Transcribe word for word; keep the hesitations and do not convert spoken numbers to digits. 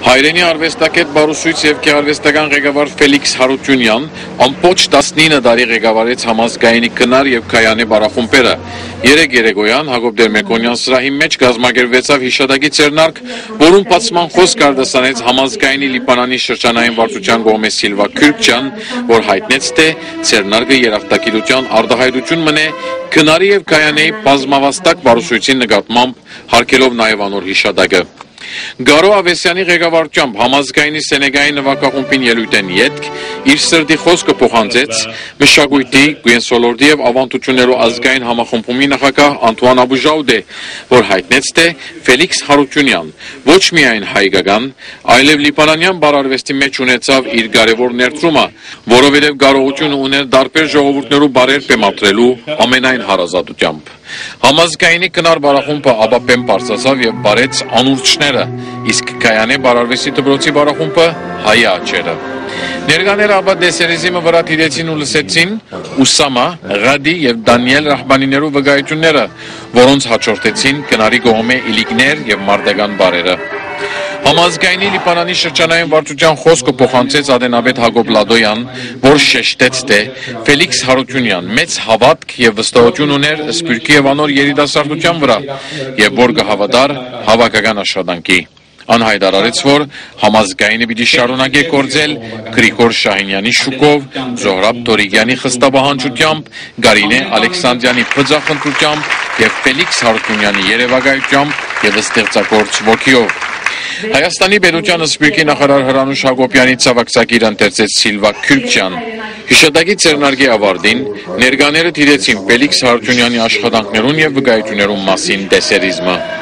Հայրենի արվեստագետ Բարուսույց և գեղարվեստական ղեկավար Ֆելիքս Հարությունյան ամբողջ տասնինը տարի ղեկավարեց համազգայինի քնար և քայանի բարախումբերը։ Երեկ երեկոյան Հակոբ Դերմեկոնյան սրահի մեջ կազմակերպվեցավ հիշատակի ցերնարկ, որում բացման խոսք արտասանեց համազգայինի Լիբանանի շրջանային վարչության կողմից Սիլվա Քյուրքչյան, որ հայտնեց, թե ցերնարկը երախտագիտության արտահայտություն մնե քնարի և քայանի բազմավաստակ Բարուսույցի նկատմամբ, հարգելով նաև անոր հիշատակը։ Գարո Ավեսյանի ղեկավարությամբ համազգայինի Սենեգայի նվագախումբին ելույթեն ետք իր սրտի խոսքը փոխանցեց մշակույթի, գույնսոլորտի և ավանդություններու ազգային համախմբումի նախագահ Անտուան Աբուժաուդե, որ հայտնեց, թե Ֆելիքս Հարությունյան ոչ միայն հայկական, այլև լիբանանյան բարարվեստի մեջ ունեցավ իր կարևոր ներդրումը, որովհետև կարողություն ուներ տարբեր ժողովուրդներու բարեր բեմադրելու ամենայն հարազատությամբ։ Համազգայինի քնար բարախումբը ապապեմ բարձրացավ և բարեց անուրջները, իսկ քայանի բարարվեստի դպրոցի բարախումբը հայ աչերը։ Ներկաները ապա դեսերիզիմը վրա թիրեցին ու լսեցին Ուսամա, Ղադի և Դանիել Ռահմանիներու վկայությունները, որոնց հաջորդեցին քնարի կողմէ իլիկներ և մարտական բարերը։ Համազգայինի Լիբանանի շրջանային վարչության խոսքը փոխանցեց ադենաբեդ Հակոբ Լադոյան, որ շեշտեց, թե Ֆելիքս Հարությունյան մեծ հավատք և վստահություն ուներ սփյուռքի և անոր երիտասարդության վրա և որ կհավատար հավաքական աշխատանքի։ Անհայտարարեց, որ համազգայինը պիտի շարունակե գործել Գրիգոր Շահինյանի շուկով, Զոհրաբ Դորիգյանի խստապահանջությամբ, Գարինե Ալեքսանդրյանի բծախնդրությամբ և Ֆելիքս Հարությունյանի երևակայությամբ և ստեղծագործ ոգիով։ Հայաստանի պետության սփյուռքի նախարար Հրանուշ Հակոբյանի ցավակցագիր ընթերցեց Սիլվա Քյուրքչյան։ Հիշատակի ցերնարկի ավարտին ներկաները թիրեցին Ֆելիքս Հարությունյանի աշխատանքներուն և վկայություններուն մասին դեսերիզմը։